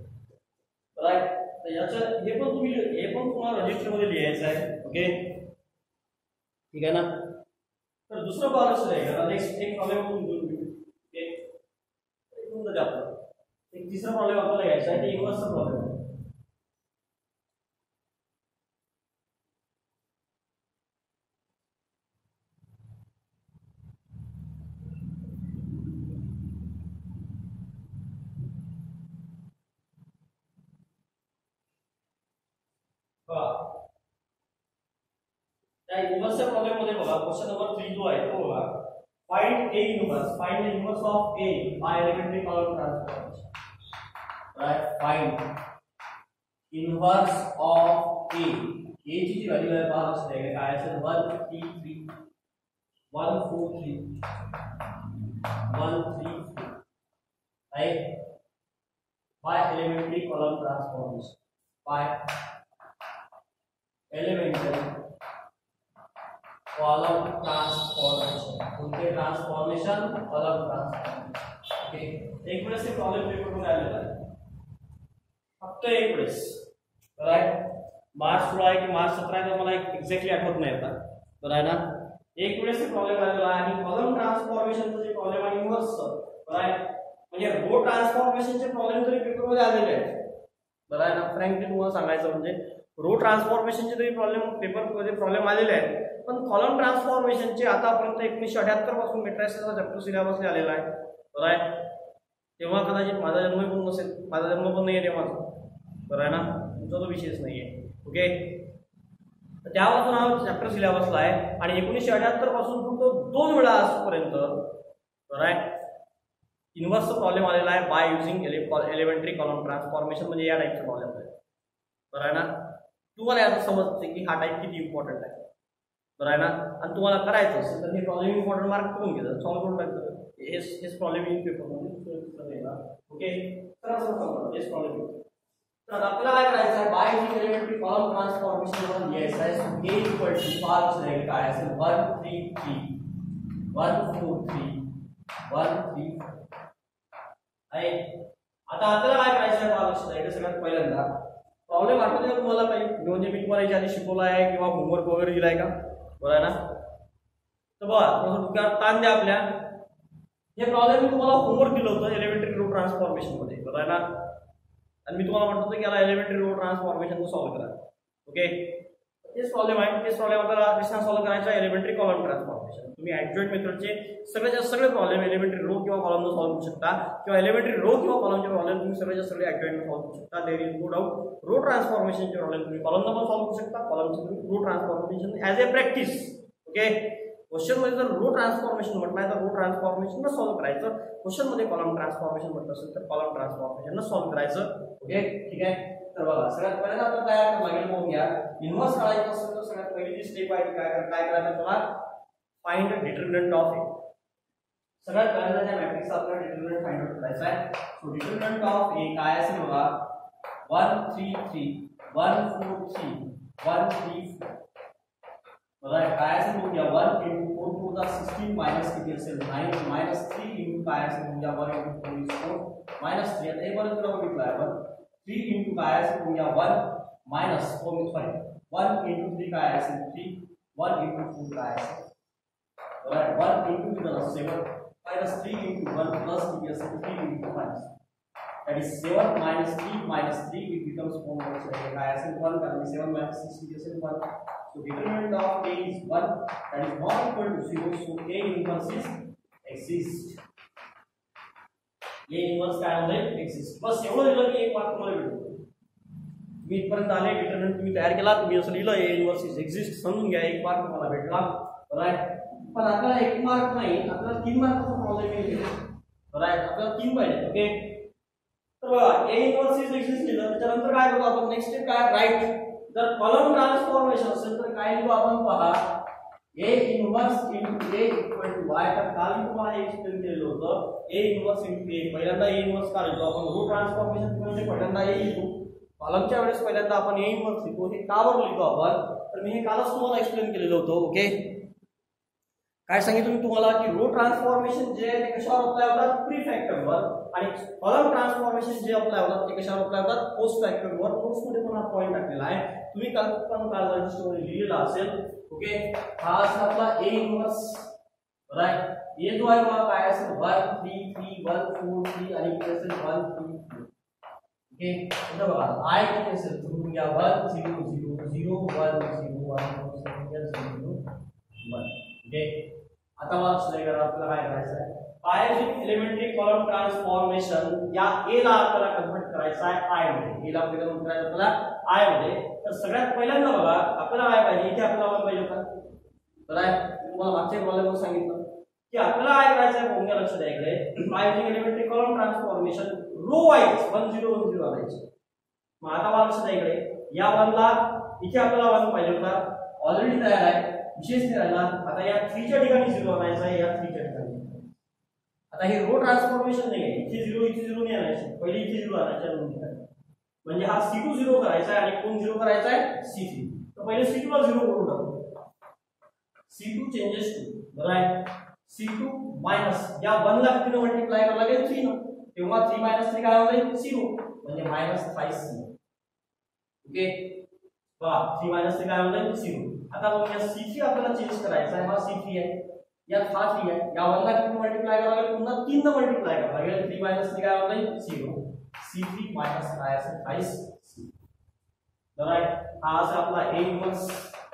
राईट तर याचं हे पण तुम्ही हे पण तुम्हाला रजिस्टर मध्ये लिहायचं आहे ओके ठीक आहे ना तर दुसरं बघा लक्षात आहे नेक्स्ट एक प्रॉब्लेम आपण घेऊन घेऊ ओके घेऊन जाते आपलं एक तिसरा प्रॉब्लेम आपल्याला घ्यायचा आहे ते इन्व्हर्सचा प्रॉब्लेम आहे त्या इन्व्हर्सच्या प्रॉब्लेम मध्ये बघा क्वेश्चन नंबर थ्री जो आहे तो बघा find A inverse, find the inverse of A by elementary column transformation. Right, find inverse of A. A ची जी व्हॅल्यू आहे पहा कसं आहे काय असेल one fifty-three one forty-three one thirty-three right by elementary column transformation by elementary column transformation कोणते transformation column transformation okay एक वेळेस हे प्रॉब्लेम पेपर मध्ये आलेला आहे फक्त एक वेळेस राइट मार्च सोळा आहे की मार्च सतरा आहे तर मला एक्झॅक्टली आठवत नाही आता बरं आहे ना एक वेळेस हे प्रॉब्लेम आलेला आहे आणि कॉलम ट्रान्सफॉर्मेशनचा जे प्रॉब्लेम आहे इन्व्हर्स राइट म्हणजे रो ट्रान्सफॉर्मेशनचे प्रॉब्लेम तरी पेपर मध्ये आलेले आहेत बरं आहे ना फ्रँकली तुम्हाला सांगायचं म्हणजे रो ट्रान्सफॉर्मेशनचे तरी प्रॉब्लेम पेपर मध्ये प्रॉब्लेम आलेले आहेत पण कॉलम ट्रान्सफॉर्मेशनचे आतापर्यंत एकोणीसशे अठ्याहत्तर पासून मेट्रायसिसचा चॅप्टर सिलेबस आलेला आहे बरं आहे तेव्हा कदाचित माझा जन्म पण नसेल माझा जन्म पण नाही आहे तेव्हाचा बरं आहे ना तुमचा तो विषयच नाही आहे ओके तर त्यापासून हा चॅप्टर सिलेबसला आहे आणि एकोणीसशे अठ्याहत्तर पासून फक्त दोन वेळा आजपर्यंत बरं आहे इन्व्हर्सचा प्रॉब्लेम आलेला आहे by using elementary column transformation म्हणजे या टाईपचा प्रॉब्लेम आहे बरं आहे ना तुम्हाला याचं समजते की हा टाईप किती इम्पॉर्टंट आहे बरं आहे ना आणि तुम्हाला करायचं असेल तर हे प्रॉब्लेम इम्पॉर्टंट मार्क करून घ्यायचं सॉल्व्ह करून टाकायचं हेच हेच प्रॉब्लेम येईल पेपरमध्ये ओके तर असं समजा हेच प्रॉब्लेम तर आपल्याला काय करायचं आहे by using elementary column transformation one लिहायचं आहे सो a इक्वल टू पाच राहील काय असेल one thirty-three one forty-three one thirty-four आहे आता आपल्याला काय करायचं आहे पहा लक्षात आहे सगळ्यात पहिल्यांदा प्रॉब्लेम आठवते का तुम्हाला काही म्हणजे मी तुम्हाला याच्या आधी शिकवला आहे किंवा होमवर्क वगैरे दिलाय का बरं आहे ना तर बघा थोडंसं डोक्यावर ताण द्या आपल्या हे प्रॉब्लेम मी तुम्हाला होमवर्क दिलं होतं एलिमेंटरी रो ट्रान्सफॉर्मेशन मध्ये बरं आहे ना आणि मी तुम्हाला म्हणतो की याला एलिमेंटरी रो ट्रान्सफॉर्मेशन सॉल्व्ह करा ओके तेच प्रॉब्लेम आहे तेच प्रॉब्लेम आपल्याला कशा सॉल्व्ह करायचा एलिमेंटरी कॉलम ट्रान्सफॉर्मेशन तुम्ही ऍडजॉइंट मेथडचे सगळ्यात सगळे प्रॉब्लेम एलिमेंटरी रो किंवा कॉलमने सॉल्व्ह करू शकता किंवा एलिमेंटरी रो किंवा कॉलमचे प्रॉब्लेम तुम्ही सगळ्यात सगळे ऍडजॉइंट सॉल्व्ह करू शकता there is no doubt row ट्रान्सफॉर्मेशनचे प्रॉब्लेम तुम्ही कॉलमने पण सॉल्व्ह करू शकता कॉलमचे तुम्ही row transformation as a practice okay question मध्ये जर रो ट्रान्सफॉर्मेशन म्हटलं आहे तर रो ट्रान्सफॉर्मेशन सॉल्व्ह करायचं क्वेश्चन मध्ये कॉलम ट्रान्सफॉर्मेशन म्हटलं असेल तर कॉलम ट्रान्सफॉर्मेशन सॉल्व्ह करायचं ओके ठीक आहे तर बघा सगळ्यात पहिल्यांदा आपण काय मागील बघून घ्या इन्व्हर्स काढायचं असेल तर सगळ्यात पहिली जी स्टेप आहे काय काय करायचं तुम्हाला फाइंड डिटर्मिनंट ऑफ ए सगळ्यात पहिल्यांदा त्या मॅट्रिक्सचा आपल्याला डिटर्मिनंट फाइंड आउट करायचा आहे सो डिटर्मिनंट ऑफ ए काय असेल बघा one thirty-three one forty-three one thirty-four बघा काय असेल बघूया one into four to the sixteen minus किती असेल nine minus three into काय असेल बघूया one into four is four minus three आता हे बरं तुला बघितलं आहे आपण three into काय असेल बघूया one minus four sorry one into three काय असेल three one into four काय असेल बघा one into किती seven minus three into one plus किती असेल three into minus that is seven minus three minus three it becomes four काय असेल one कारण seven minus six किती असेल one so determinant of a is one that is not equal to zero so a inverse is exist a inverse काय होईल exist बस एवढं लिहिलं की एक मार्क तुम्हाला भेटतो मी इथपर्यंत आले डिटरमिनंट तुम्ही तयार केला तुम्ही असं लिहिलं a inverse is exist समजून घ्या एक मार्क तुम्हाला भेटला राईट पण आपल्याला एक मार्क नाही आपल्याला तीन मार्काचा प्रॉब्लेम येईल राईट आपल्याला तीन पाहिजे ओके तर बघा a inverse is exist लिहिलं त्यानंतर काय करतो आपण नेक्स्ट स्टेप काय राईट जर कॉलम ट्रान्सफॉर्मेशन असेल तर काय लिहू आपण पहा a inverse into a equal to y तर काल मी तुम्हाला एक्सप्लेन केलेलं होतं a inverse into a पहिल्यांदा a inverse का लिहितो आपण रो ट्रान्सफॉर्मेशन म्हणजे पहिल्यांदा a लिहितो कॉलमच्या वेळेस पहिल्यांदा आपण a inverse लिहितो हे का बरं लिहितो आपण तर मी हे कालच तुम्हाला एक्सप्लेन केलेलं होतं ओके काय सांगितलं मी तुम्हाला की रो ट्रान्सफॉर्मेशन जे आहे ते कशावर अप्लाय होतात प्री फॅक्टरवर आणि कॉलम ट्रान्सफॉर्मेशन जे अप्लाय होतात ते कशावर अप्लाय होतात पोस्ट फॅक्टरवर नोट्स मध्ये पण हा पॉइंट टाकलेला आहे तुम्ही काल पण काल रजिस्टरवर लिहिलेला असेल ओके हा असेल आपला a इन्व्हर्स राईट हे जो आहे मला काय असेल one three three one four three आणि इथे असेल one three three ओके आता बघा i किती असेल तुम्ही घ्या one zero zero zero one zero one zero one okay आता मला लक्षात करा आपल्याला काय करायचं आहे बायोलॉजिक एलिमेंटरी कॉलम ट्रान्सफॉर्मेशन या ए ला आपल्याला कन्वर्ट करायचं आहे आय मध्ये ए ला आपल्याला कन्वर्ट करायचं आपल्याला आय मध्ये तर सगळ्यात पहिल्यांदा बघा आपल्याला काय पाहिजे इथे आपल्याला पाहिजे होता तर आहे तुम्हाला मागच्या प्रॉब्लेम मध्ये सांगितलं की आपल्याला काय करायचं आहे कोणत्या लक्ष द्यायचं आहे प्रायोगिक elementary column transformation row wise one zero one zero आणायचे. मग आता मला लक्ष द्यायकडे या वन ला इथे आपल्याला वन पाहिजे होता ऑलरेडी तयार आहे विशेष नाही राहिला. आता या थ्री च्या ठिकाणी झिरो आणायचा आहे या थ्री च्या ठिकाणी. आता हे रो ट्रान्सफॉर्मेशन नाही आहे इथे झिरो इथे झिरो नाही आणायचे पहिले इथे झिरो आणायचे दोन ठिकाणी म्हणजे हा सी टू झिरो करायचा आहे आणि कोण झिरो करायचा आहे सी थ्री. तर पहिले सी टू ला झिरो करून टाकू. सी टू चेंजेस टू बरोबर आहे सी टू मायनस या वन ला किती मल्टिप्लाय करावं लागेल थ्री न तेव्हा थ्री मायनस थ्री काय होईल झिरो म्हणजे मायनस फाइव सी. ओके बघा थ्री मायनस थ्री काय होईल झिरो. आता बघ या सी थ्री आपल्याला चेंज करायचा आहे हा सी थ्री आहे यात हा थ्री आहे या वन ला किती मल्टिप्लाय करावं लागेल पुन्हा तीन न मल्टिप्लाय करावं लागेल थ्री मायनस थ्री काय होईल झिरो सी थ्री मायनस काय असेल फाइव सी. बरोबर आहे हा असा आपला a इन्व्हर्स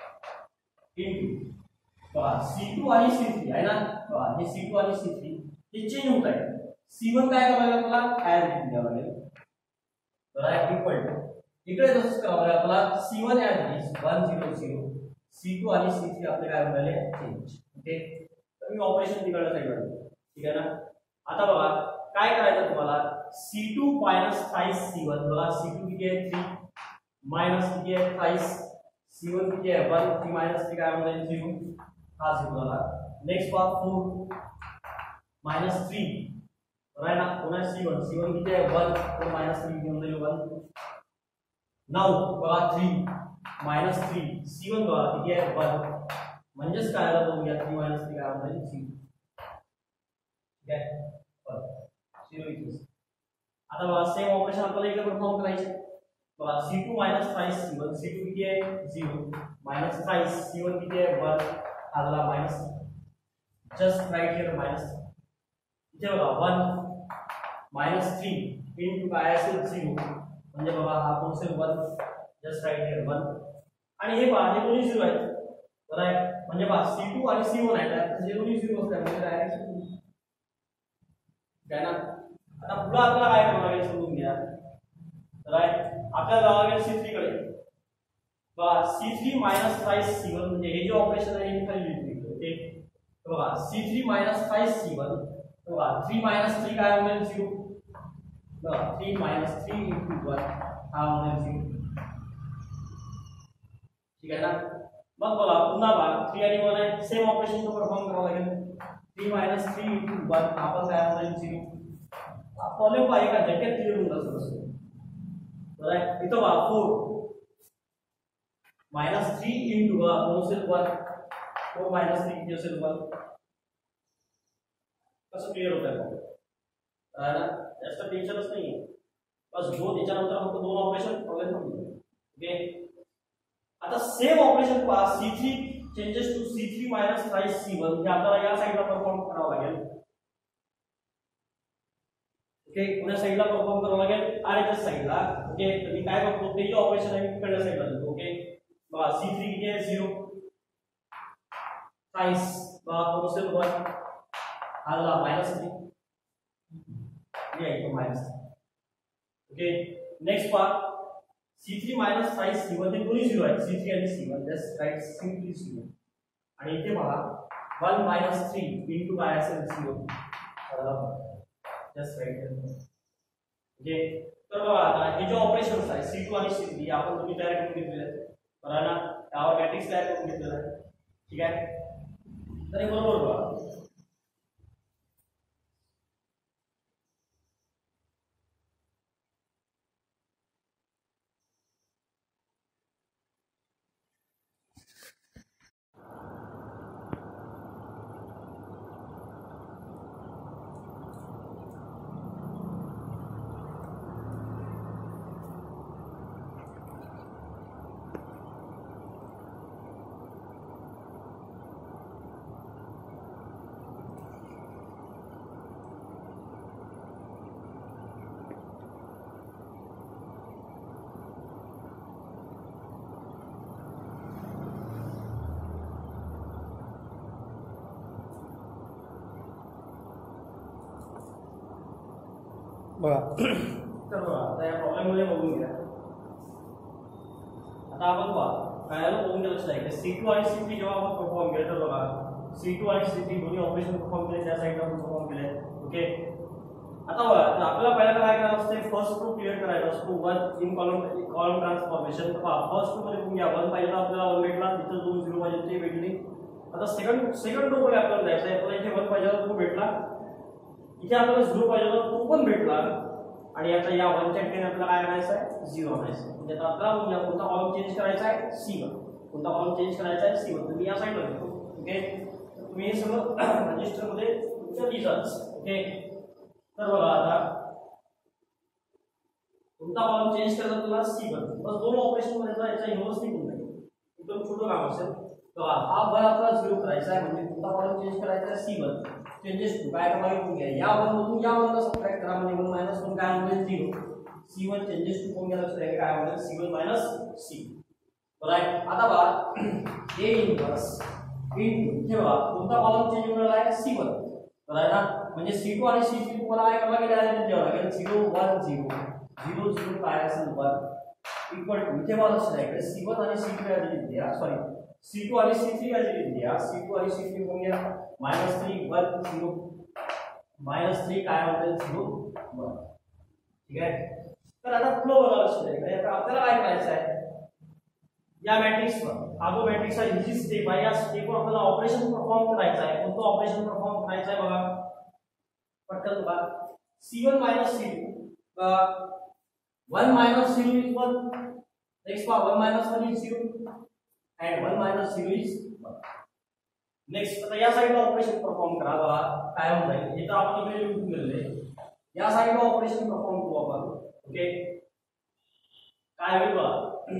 इनटू बघा सी टू आणि सी थ्री आहे ना बघा हे सी टू आणि सी थ्री हे चेंज होत आहे. सी वन काय करावं लागेल आपल्याला ऍड लिहून द्यावं लागेल बरोबर आहे इक्वल टू इकडे तसंच करावं लागेल आपल्याला C one add this one zero zero C two आणि सी थ्री आपले काय झाले चेंज. ओके तर मी ऑपरेशन तिकडे साईडला ठीक आहे ना. आता बघा काय करायचं तुम्हाला C two minus five C one बघा सी टू किती आहे थ्री मायनस किती आहे फाइव सी वन किती आहे वन थ्री मायनस थ्री काय होईल झिरो हा झिरो झाला. नेक्स्ट पहा फोर मायनस थ्री बरोबर ना पुन्हा सी वन सी वन किती आहे वन फोर मायनस थ्री घेऊन जाईल वन. नऊ बघा three minus three C one बघा किती आहे वन म्हणजेच काय आलं बघूया थ्री मायनस थ्री काय होईल झिरो. ठीक आहे झिरो इक्वल्स. आता बघा सेम ऑपरेशन आपल्याला इकडे परफॉर्म करायचे बघा C two minus five C one C two किती आहे zero minus five C one किती आहे वन हा झाला minus just right here minus इथे बघा वन मायनस थ्री इनटू काय असेल झिरो म्हणजे बघा हा कोण असेल one just right here one आणि हे पहा हे दोन्ही झिरो आहेत बरोबर आहे म्हणजे पहा सी टू आणि सी वन आहेत हे दोन्ही झिरो असल्यामुळे डायरेक्ट काय ना. आता पुढे आपल्याला काय करावं लागेल समजून घ्या राईट आपल्याला जावं लागेल सी थ्री कडे बघा C three minus five C one म्हणजे हे जे ऑपरेशन आहे हे खाली लिहितो. ओके बघा C three minus five C one बघा थ्री मायनस थ्री काय होईल झिरो बघा three minus three into one हा होईल झिरो. ठीक आहे ना. मग बघा पुन्हा बघा थ्री आणि वन आहे सेम ऑपरेशन तो परफॉर्म करावं लागेल three minus three into one आपण काय होईल झिरो. प्रॉब्लेम पाहिजे का जॅकेट क्लिअर होऊन जातो असं बरोबर इथं बघा फोर मायनस थ्री इंटू बघा कोण असेल वन फोर मायनस थ्री किती असेल वन कसं क्लिअर होत आहे ना जास्त टेन्शनच नाही बस जो त्याच्यानंतर फक्त दोन ऑपरेशन प्रॉब्लेम ओके. आता सेम ऑपरेशन पहा C three changes to C three minus five C one हे आपल्याला या साईडला परफॉर्म करावं लागेल. ओके पुढे साईडला परफॉर्म करावं लागेल आरएचएस साईडला. ओके तर मी काय करतो ते जे ऑपरेशन आहे मी तिकडल्या साईडला देतो. ओके बघा सी थ्री किती आहे झिरो फाइव बघा कोण असेल वन हा झाला मायनस थ्री ये minus. Okay next part C three minus five C one हे दोन्ही झिरो आहेत सी थ्री आणि C one just right simply zero आणि इथे बघा वन मायनस थ्री इंटू काय असेल झिरो जस्ट राईट. ओके तर बघा आता हे जे ऑपरेशन्स आहे सी टू आणि सी थ्री आपण तुम्ही तयार करून घेतलेले आहेत बरोबर ना त्यावर मॅट्रिक्स तयार करून घेतलेला आहे. ठीक आहे तर हे बरोबर बघा बघा तर बघा आता या प्रॉब्लेम मध्ये बघून घ्या. आता आपण बघा काय आलं बघून घ्या लक्षात आहे सी टू आणि सी थ्री जेव्हा आपण परफॉर्म केलं तर बघा सी टू आणि सी थ्री दोन्ही ऑपरेशन परफॉर्म केले, त्या साईडला पण परफॉर्म केले. ओके, आता बघा आपल्याला पहिल्यांदा काय करायचं असते, फर्स्ट रो क्लिअर करायचा असतो. One in column column transformation. First row मध्ये घ्या, वन पाहिजे आपल्याला वन भेटला, तिथं दोन झिरो पाहिजे ते भेटले. आता सेकंड सेकंड रो मध्ये आपल्याला जायचं आहे, आपल्याला इथे वन पाहिजे तो भेटला, इथे आपल्याला झिरो पाहिजे तो पण भेटला, आणि आता या वनच्या ठिकाणी आपल्याला काय करायचं आहे, झिरो आणायचं. म्हणजे आता आपल्याला कोणता कॉलम चेंज करायचा आहे, सी वन. कोणता कॉलम चेंज करायचा आहे, सी वन. तुम्ही या साईडला घेतो. ओके, तुम्ही हे सगळं रजिस्टर मध्ये तुमच्या लिहाच. ओके, तर बघा आता कोणता कॉलम चेंज करायचा तुला, सी वन. बस दोन ऑपरेशन मध्ये जायचं, व्यवस्थित होऊन जाईल. एकदम छोटं काम असेल. बघा हा वन आपल्याला झिरो करायचा आहे, म्हणजे कोणता कॉलम चेंज करायचा आहे, सी वन. चेंजेस टू काय करायला घ्या, या वन मधून या वनला सबट्रॅक्ट करा, म्हणजे वन मायनस वन काय होईल, zero. C one changes to कोण गेला असते, काय होईल, C one minus C. Right, आता बघा ए इनव्हर्स इन हे बघा कोणता कॉलम चेंज होणार आहे, सी वन. राईट ना, म्हणजे सी टू आणि सी थ्री तुम्हाला काय करायला गेले, द्यावं लागेल. Zero one zero zero zero काय असेल वन इक्वल टू इथे मला असं सी वन आणि सी थ्री आधी द्या, सॉरी सी टू आणि सी थ्री आधी द्या. सी टू आणि सी थ्री होऊन गया minus three one zero minus three काय होईल, झिरो वन. ठीक आहे, तर आता फ्लो बघा लक्ष द्या. आता आपल्याला काय करायचं आहे, या मॅट्रिक्सवर हा जो मॅट्रिक्स आहे हिची स्टेप आहे, या स्टेपवर आपल्याला ऑपरेशन परफॉर्म करायचं आहे. कोणतं ऑपरेशन परफॉर्म करायचं आहे बघा पटकन बघा. C one minus C two, one minus zero is one. Next पहा one minus one is zero and one minus zero is one. Next आता या साइडला ऑपरेशन परफॉर्म करा. बघा काय होत आहे, इथं आपण इकडे लिहून दिलेले, या साइडला ऑपरेशन परफॉर्म करू आपण. ओके, काय होईल बघा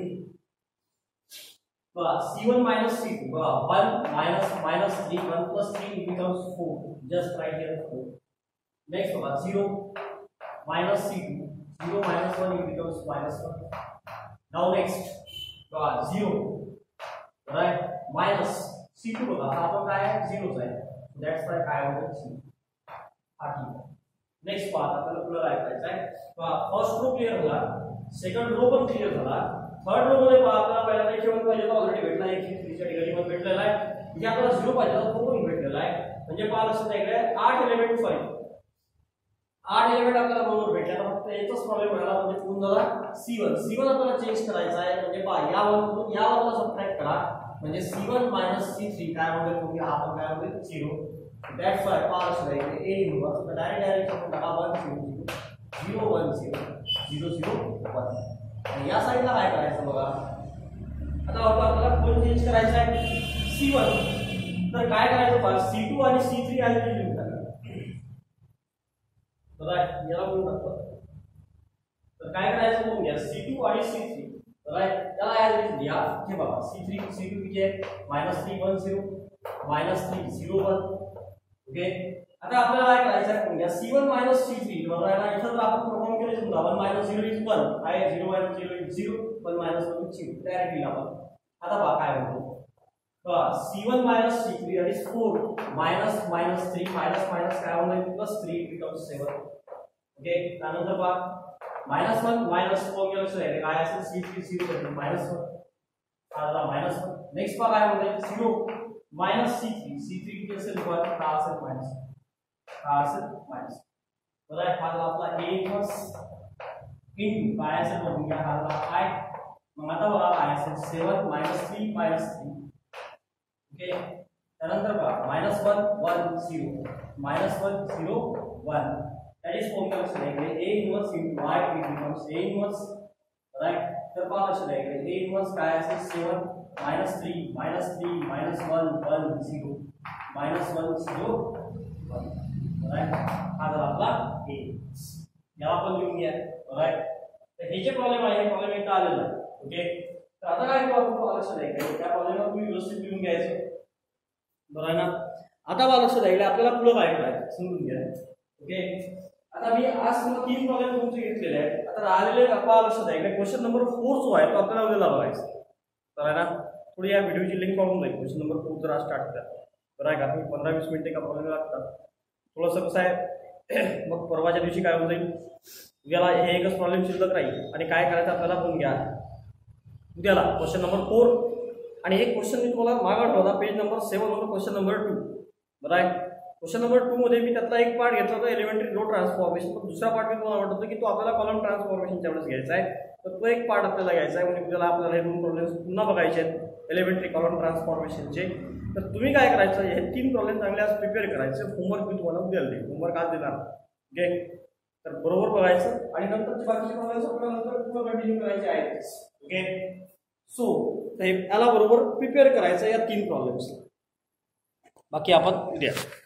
बघा C one minus C two, बघा one minus minus three, one plus three becomes four. just right here four. Next बघा zero minus C two, zero minus one it becomes minus one. now next बघा zero right minus C two बघा हा पण काय आहे, झिरोच आहे. That's why काय होतं, सी. हा ठीक आहे. नेक्स्ट पार्ट आपल्याला पुढे राहायचं आहे. बघा फर्स्ट रो क्लिअर झाला, सेकंड रो पण क्लिअर झाला, थर्ड रो मध्ये पहा आपल्याला पहिला एक वन पाहिजे तो ऑलरेडी भेटला, एक थ्रीच्या ठिकाणी पण भेटलेला आहे. इथे आपल्याला झिरो पाहिजे तो पण भेटलेला आहे. म्हणजे पहा लक्षात आहे आठ एलिमेंट सॉरी आठ एलिमेंट आपल्याला बरोबर भेटले. आता फक्त एकच प्रॉब्लेम राहिला, म्हणजे पूर्ण झाला सी वन. सी वन आपल्याला चेंज करायचा आहे, म्हणजे पहा या वन मधून या वनला सबट्रॅक्ट करा, म्हणजे C one minus C three काय होईल, तुम्ही हा पण काय होईल, झिरो. दॅट्स वाय पास राहील ए इनव्हर्स. तर डायरेक्ट डायरेक्ट आपण टाका one zero zero one zero zero zero one. आणि या साईडला काय करायचं बघा, आता आपल्याला कोण चेंज करायचं आहे, सी वन. तर काय करायचं बघा, सी टू आणि सी थ्री आधी लिहून टाका. राईट, याला बोलू टाकतो. तर काय करायचं बघून घ्या, सी टू आणि सी थ्री. राइट, त्याला ऍड लिहून घ्या. हे बघा सी थ्री सी टू किती आहे, minus three one zero minus three zero one. Okay, आता आपल्याला काय करायचं आहे, घ्या C one minus C three. बरोबर, इथं जर आपण परफॉर्म केले समजा one minus zero is one आहे, zero minus zero is zero, one minus one is zero. Direct लिहा आपण. आता बघा काय होतं, बघा C one minus C three is four minus minus three minus minus काय होईल, plus three becomes seven. Okay, त्यानंतर पहा माइनस वन माइनस फोर के लक्ष रहेगा काय असेल, सी थ्री झिरो करते माइनस वन आला माइनस वन. नेक्स्ट पहा काय होईल, zero minus C three C three किती असेल, वन का असेल माइनस का असेल माइनस. बरोबर, हा झाला आपला ए इनव्हर्स इनटू काय असेल बघून घ्या, हा झाला काय. मग आता बघा काय असेल, seven minus three minus three. Okay, त्यानंतर पहा minus one one zero minus one zero one. That is formula लक्ष द्यायचे, a inverse into y it becomes a inverse. right. तर पहा लक्ष द्यायचे, a inverse काय असेल, seven minus three minus three minus one one zero minus one zero one. right, हा झाला आपला a. याला आपण लिहून घ्या. right, तर हे जे प्रॉब्लेम आहे, हे प्रॉब्लेम इथं आलेला आहे. ओके, तर आता काय करू आपण, लक्ष द्यायचे त्या प्रॉब्लेमला तुम्ही व्यवस्थित लिहून घ्यायचं. बरोबर ना. आता पहा लक्ष द्यायला आपल्याला पुढे काय करायचं समजून घ्या. ओके, आता मी आज तुम्हाला तीन प्रॉब्लेम तुमचे घेतलेले आहेत. आता राहिलेले पहा लक्ष द्यायला क्वेश्चन नंबर फोर जो आहे तो आपल्याला उद्याला बघायचा. तर आहे ना, थोडी या व्हिडिओची लिंक पाहून जाईल. क्वेश्चन नंबर फोर जरा स्टार्ट करा. बरं आहे का, तुम्ही पंधरा वीस मिनिटे का प्रॉब्लेम लागतात. थोडंसं कसं आहे, मग परवाच्या दिवशी काय होऊन जाईल, उद्याला हे एकच प्रॉब्लेम शिल्लक राहील. आणि काय करायचं आपल्याला पण घ्या, उद्याला क्वेश्चन नंबर फोर आणि एक क्वेश्चन मी तुम्हाला मागे ठेवला पेज नंबर सेवन वर क्वेश्चन नंबर टू. बरं आहे. क्वेश्चन नंबर टू मध्ये मी त्यातला एक पार्ट घेतला होता एलिमेंटरी रो ट्रान्सफॉर्मेशन. पण दुसरा पार्ट मी तुम्हाला म्हणत होतो की तो आपल्याला कॉलम ट्रान्सफॉर्मेशनच्या वेळेस घ्यायचा आहे. तर तो एक पार्ट आपल्याला घ्यायचा आहे. म्हणजे उद्याला आपल्याला हे दोन प्रॉब्लेम्स पुन्हा बघायचे आहेत एलिमेंटरी कॉलम ट्रान्सफॉर्मेशनचे. तर तुम्ही काय करायचं, हे तीन प्रॉब्लेम चांगले आज प्रिपेअर करायचे. होमवर्क मी तुम्हाला उद्याला देईल. होमवर्क आज देणार. ओके. तर बरोबर बघायचं आणि नंतरचे बाकीचे प्रॉब्लेम्स आपल्याला नंतर पुन्हा कंटिन्यू करायचे आहेत. ओके. सो याला बरोबर प्रिपेअर करायचं या तीन प्रॉब्लेम्स. बाकी आपण उद्या